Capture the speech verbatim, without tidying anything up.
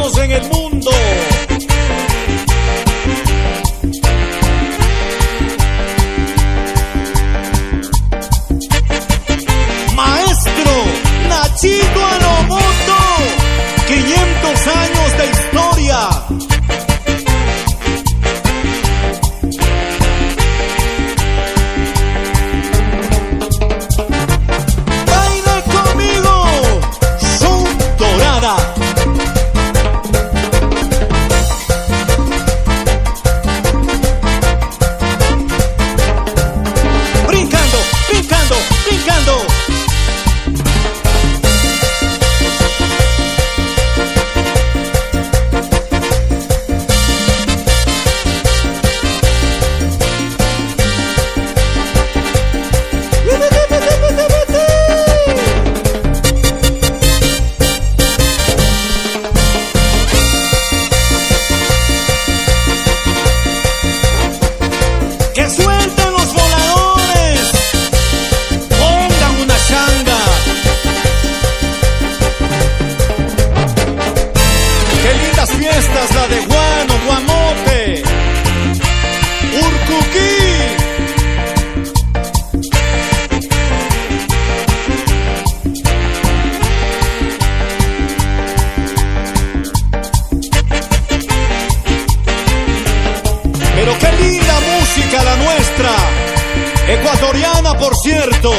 todos en el mundo. Maestro Nachito Alomoto, quinientos años de historia. Baile conmigo, Son Dorada. Brincando, brincando, brincando. ¡Que suelten los voladores! ¡Pongan una changa! ¡Qué lindas fiestas la de Guano, Guamote! ¡Urcuquí! Pero qué linda música la nuestra, ecuatoriana por cierto.